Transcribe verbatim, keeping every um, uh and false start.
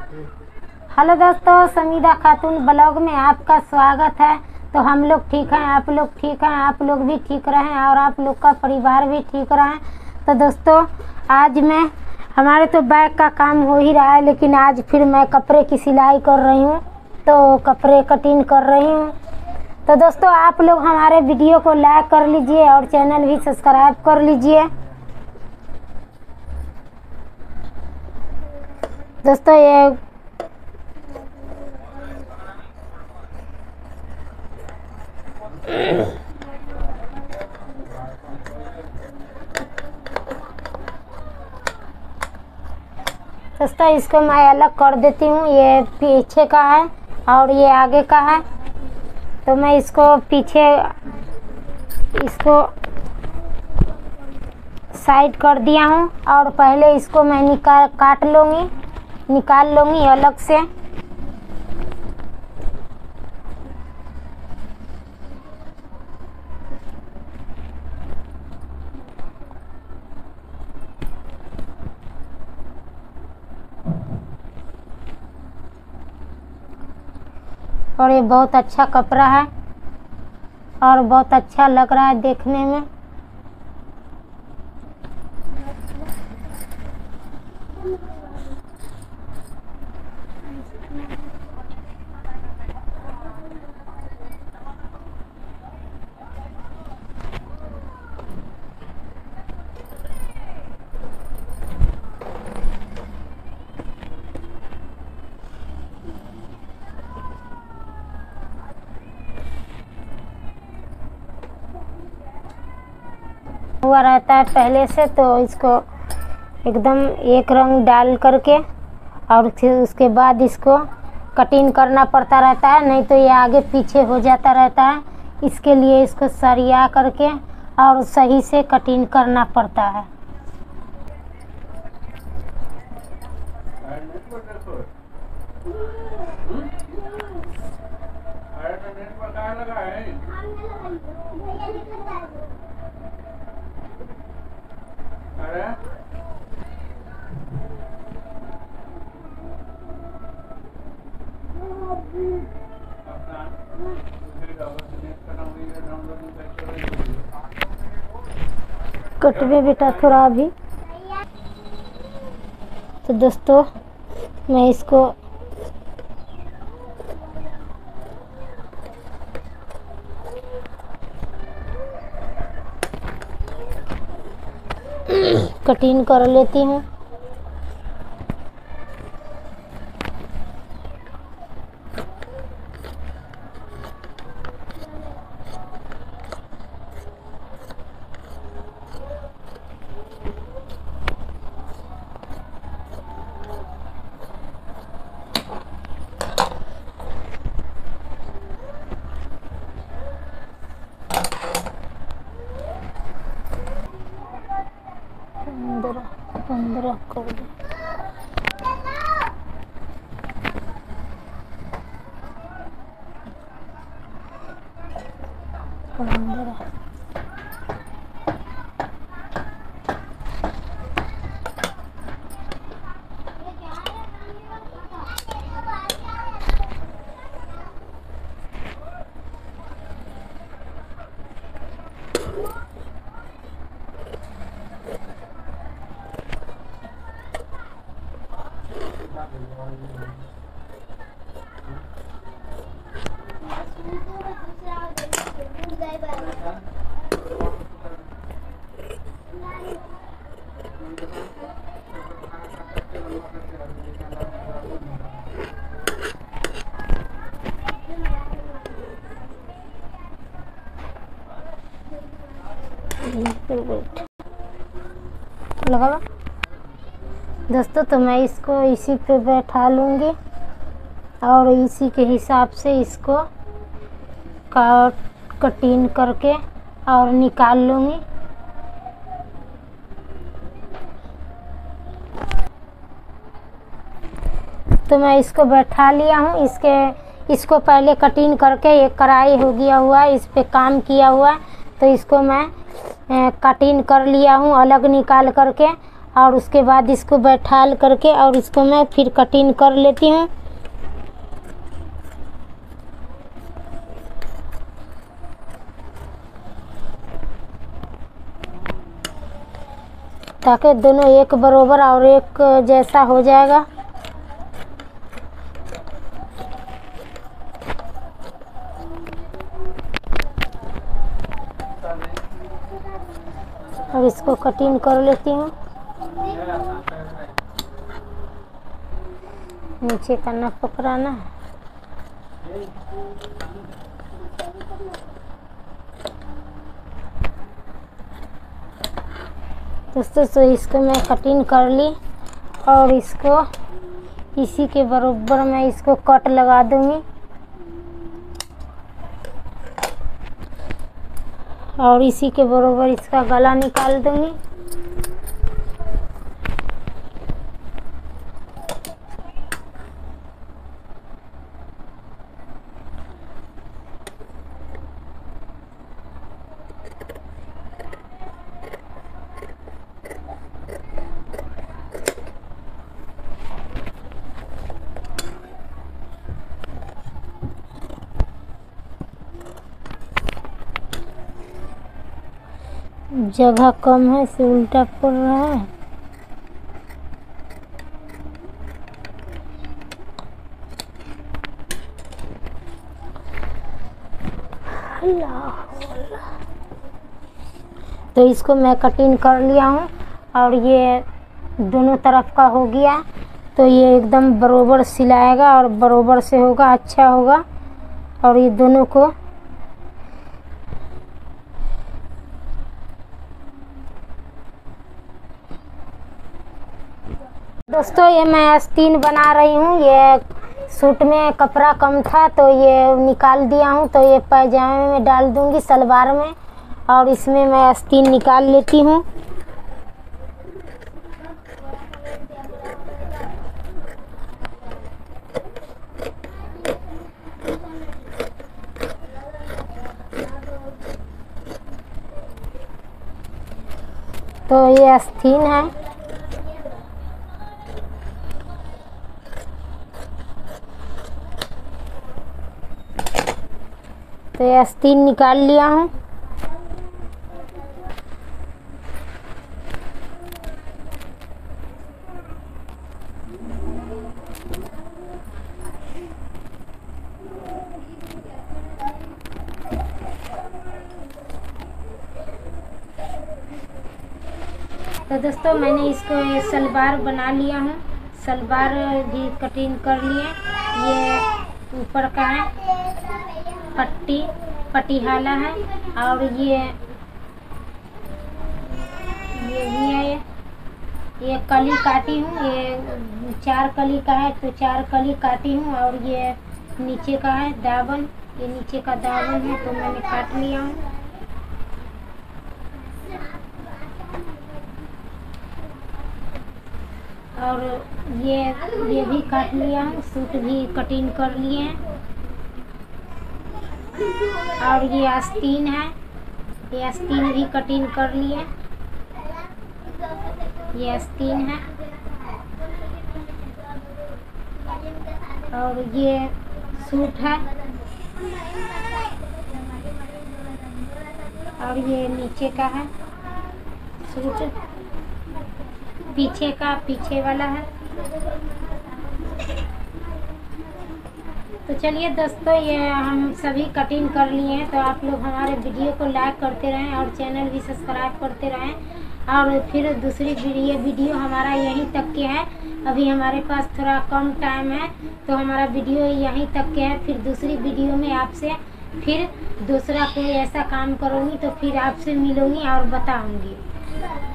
Hello दोस्तों, समीदा खातून blog में आपका स्वागत है। तो हम लोग ठीक हैं, आप लोग ठीक हैं, आप लोग भी ठीक रहें और आप लोग का परिवार भी ठीक रहें। तो दोस्तों, आज मैं हमारे तो बैग का काम हो ही रहा है, लेकिन आज फिर मैं कपड़े की सिलाई कर रही हूँ, तो कपड़े कटिंग कर रही हूँ। तो दोस्तों, आप लोग हमारे वीडियो को लाइक कर लीजिए और चैनल भी सब्सक्राइब कर लीजिए। दोस्तों, ये दोस्तों इसको मैं अलग कर देती हूँ। ये पीछे का है और ये आगे का है, तो मैं इसको पीछे इसको साइड कर दिया हूँ और पहले इसको मैं निकाल काट लूँगी निकाल लूँगी अलग से। और ये बहुत अच्छा कपड़ा है और बहुत अच्छा लग रहा है देखने में। हुआ रहता है पहले से, तो इसको एकदम एक रंग डाल करके और फिर उसके बाद इसको कटिंग करना पड़ता रहता है, नहीं तो ये आगे पीछे हो जाता रहता है। इसके लिए इसको सरिया करके और सही से कटिंग करना पड़ता है। कटवे बेटा थोड़ा अभी। तो दोस्तों, मैं इसको कटिंग कर लेती हूँ। पंद्रह पंद्रह कर दो। पंद्रह लगा दोस्तों। तो मैं इसको इसी पे बैठा लूँगी और इसी के हिसाब से इसको काट कटिंग करके और निकाल लूँगी। तो मैं इसको बैठा लिया हूँ। इसके इसको पहले कटिंग करके एक कढ़ाई हो गया हुआ है, इस पे काम किया हुआ है, तो इसको मैं कटिंग कर लिया हूँ अलग निकाल करके और उसके बाद इसको बैठाल करके और इसको मैं फिर कटिंग कर लेती हूँ। ताकि दोनों एक बराबर और एक जैसा हो जाएगा। अब इसको कटिंग कर लेती हूँ। नीचे का ना पकड़ाना। दोस्तों तो इसको मैं कटिंग कर ली और इसको इसी के बराबर मैं इसको कट लगा दूंगी और इसी के बराबर इसका गला निकाल दूंगी। जगह कम है इसे उल्टा पड़ रहा है। तो इसको मैं कटिंग कर लिया हूँ और ये दोनों तरफ का हो गया। तो ये एकदम बराबर सिलाएगा और बराबर से होगा, अच्छा होगा। और ये दोनों को दोस्तों ये मैं आस्तीन बना रही हूँ। ये सूट में कपड़ा कम था तो ये निकाल दिया हूँ। तो ये पैजामे में डाल दूँगी, सलवार में, और इसमें मैं आस्तीन निकाल लेती हूँ। तो ये आस्तीन है। तो ये आस्तीन निकाल लिया हूँ। तो दोस्तों मैंने इसको सलवार बना लिया हूँ। सलवार भी कटिंग कर लिए। ये ऊपर का है, पट्टी पटियाला है, और ये ये भी है। ये कली काटी हूँ, ये चार कली का है तो चार कली काटी हूँ। और ये नीचे का है दामन, ये नीचे का दामन है तो मैंने काट लिया हूँ। और ये ये भी काट लिया हूँ। सूट भी कटिंग कर लिए हैं। और ये आस्तीन है, ये आस्तीन भी कटिंग कर लिए। ये आस्तीन है। और ये सूट है। और ये नीचे का है सूट, पीछे का पीछे वाला है। तो चलिए दोस्तों ये हम सभी कटिंग कर लिए हैं। तो आप लोग हमारे वीडियो को लाइक करते रहें और चैनल भी सब्सक्राइब करते रहें। और फिर दूसरी वीडियो वीडियो हमारा यहीं तक के है। अभी हमारे पास थोड़ा कम टाइम है तो हमारा वीडियो यहीं तक के है। फिर दूसरी वीडियो में आपसे फिर दूसरा कोई ऐसा काम करूँगी तो फिर आपसे मिलूँगी और बताऊँगी।